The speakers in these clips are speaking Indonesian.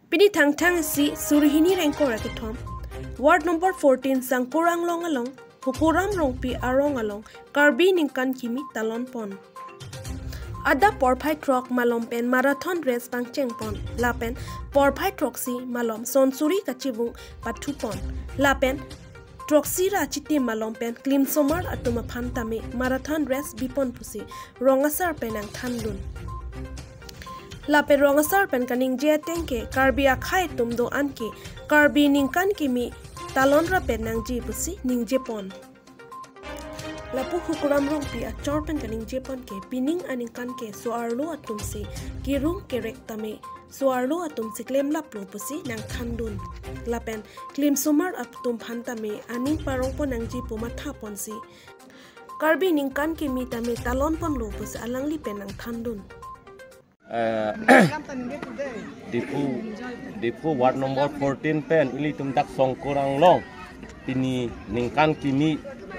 Pini thang si surihini rengko rakitom. Ward number 14 Sangkurang long along, Hukuram rongpi arong along, Karbi ningkan kimi talon pon. Ada porpai trok malom pen marathon race pangcheng pon. Lapen porpai troksi malom sonsuri kachibung patu pon. Lapen troksi ra chiti malom pen klim somar atuma phantame marathon race bipon pusi rongasar penang thandun. Lapen rongasar pen kaning je tengke Karbi akhai tumdo anke Karbi ningkan kimi talon ra penang ji pusi ningje pon. Lapu hukuram rongpi a chorpen kaning jepon ke pining aningkan ke soarlo atumsi kirung kerek tame soarlo atumsi klem laplo pusi nang thandun. Lapen klim sumar atum phantame aning parong pon nang jipu matha ponsi Karbi ningkan ke mi tame talon pon lo pusi alangli penang thandun. Dipu ward number 14 pen ili tumdak Sangkurang long pini ningkan kimi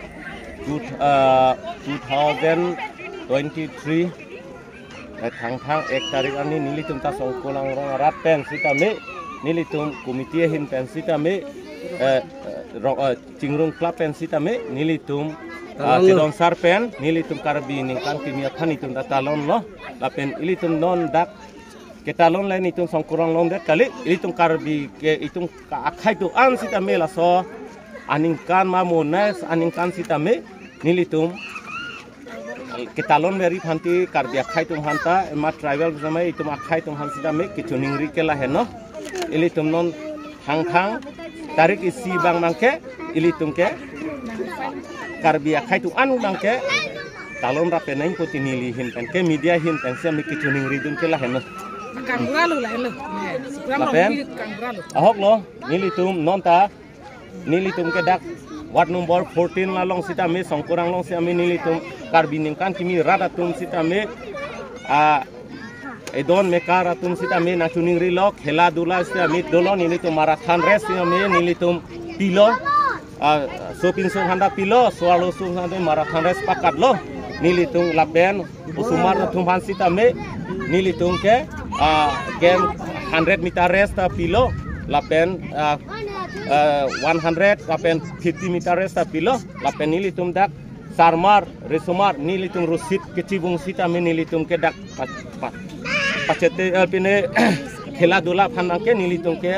2023 thang 1 tarik ani nilitum ta Sangkurang long rat pen sitame nilitum komite hin pen sitame cingrung club pen sitame nilitum Tidong sarpen nilitum Karbi ningkan kimi akhani tum ta talon lo lapen ilitum non dak ke talon lain itum Sangkurang long det kali ilitum Karbi ke itum akhai tu an sitame la so aningkan mamunas aningkan sitame nilitum ketalon meri phanti Karbi akhai tum hanta ma tribal samai itum akhai tum han sitame kichuning rikela heno ilitum non hang tarik isi bang mangke ilitum ke Karbi akhai tum anu mangke talon ra peneng poti nili hin pen ke media hin pen se mi kichuning ridun kela heno kangralo la heno lapen ahok lo nilitum nonta nilitum ke dak ward number 14 la long sita me Sangkurang long si ami nilitum Karbi ningkan kimi radatum sita me edon mekaratum sita me nachuning rilok hela dula sita me dolon nilitum marathon race si ami nilitum pilo sopin sung handa pilo swalo sung handa marathon race pakat lo nilitum lapen usumar tumhan sita me nilitum ke game 100 meter race ta pilo lapen 100 lapen 50 meter race ta pilo lapen nilitum dak sarmar resumar nilitum rusit kecibung sita me nilitum ke dak pacete pine khela dula phanang ke nilitum ke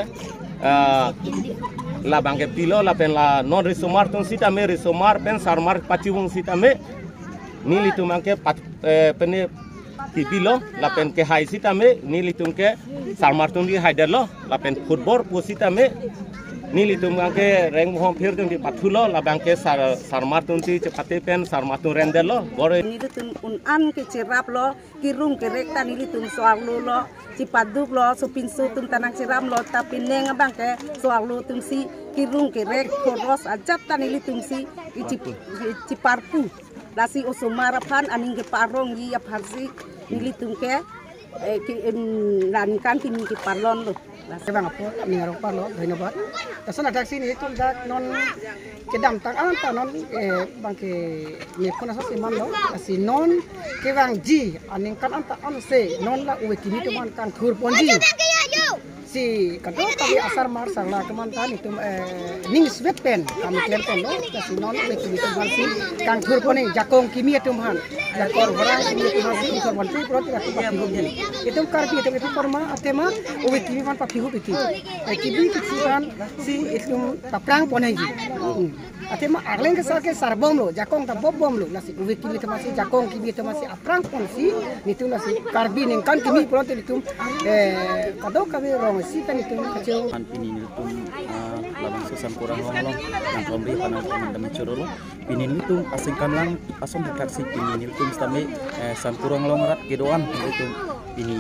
la bangke pilo lapen la non resumar tun sita me resumar pen sarmar pacibung sita me nilitum angke pene tipilo lapen ke hai sita me nilitum ke sarmartung di haidalo lapen football posita me nilitum angke reng mohom phir tung di pathulo labang ke sarmartung ti cepate pen sarmartung rendelo gore nilitum un an ke cerap lo kirung ke rekta nilitum soarlo lo cipaduk lo supinsu tum tanang ceram lo tapi neng abang ke soarlo tum si kirung ke rek koros ajat tan nilitum si ciparpu lasi usumara phan aning ke parong yi apharsi nilitum ke nanikan kimi ke parlon lo Bang apo ningarong pa lo ধন্যবাদ তাছন আটাক্সি নি তুম দাক নন ke dam tang an ta non bang ke ni kona sa man lo asi non ke bang ji aning kan an ta an se non la uwe kimi to man kan khur ponji si kado kami asar mar sarla keman tan itu ning swet pen kami kler kon lo asi non uwe kimi to man si kan khur pone jakong kimi to man jakor barang kimi to man si kor bantu pro ta ku pa hobi itu karpi itu forma atema uwe kimi man pa hiu biti kimi kiciran si itu taprang pone ji atema arleng ke sake sarbom lo jakong ta bobom lo nasi uwe kimi to masih jakong kimi to masih aprang pon si nitu nasi karbi ning kan kimi pro te itu kado kami rong si tan itu kecil kan pini nitum labang Sangkurang long yang pemberi panang teman curolo pini nitum asingkan lang asom taksi pini nitum stame Sangkurang long rat kedoan itu ini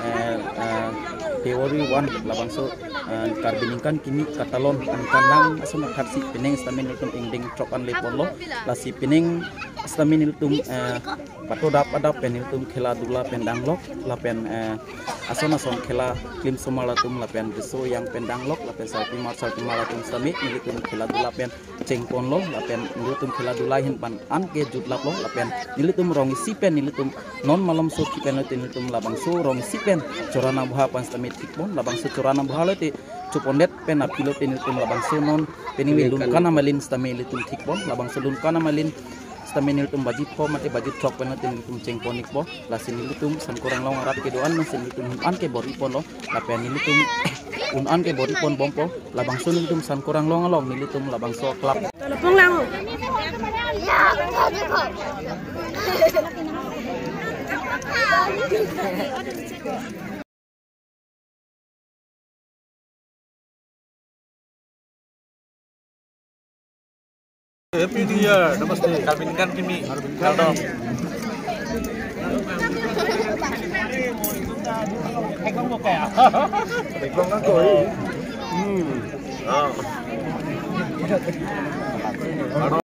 teori wan labang Karbi ningkan kimi katalon angkan lang asom taksi pining stame nitum ingding trokan lepon lo lasi pining Stamin iltum patodap adap pen iltum khela dula pendanglok lapen ason khela klim somalatum lapen beso yang pendanglok lapen salti malatum stami iltum khela dula pen cengpon lo lapen iltum khela dula hin pan an ke jutlap lo lapen iltum rong sipen iltum non malam so kipen iltum labang so rong sipen corana bha pan stami tikpon labang so corana bha lete cupondet pen apilo pen iltum labang so non penimi lum kana malin stami iltum tikpon labang so lum kana malin stamin iltum bajit po mate bajit chok pen iltum cengponik po lasin iltum san kurang long rat ke doan mesin iltum an ke bori pon lo lapen iltum an ke bori pon bompo labang so iltum san kurang long iltum labang so klap telepon lang Happy New Year, namaste. Calvin kan kimi, Kaldom. Ekong mo kaya? Ekong ako eh.